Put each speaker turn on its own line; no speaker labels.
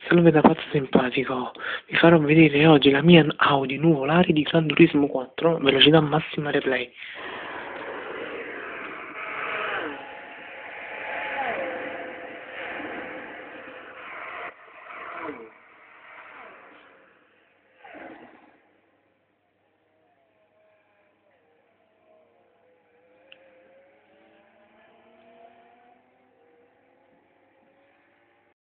Salve da pazzo simpatico, vi farò vedere oggi la mia Audi nuvolare di Gran Turismo 4, velocità massima replay.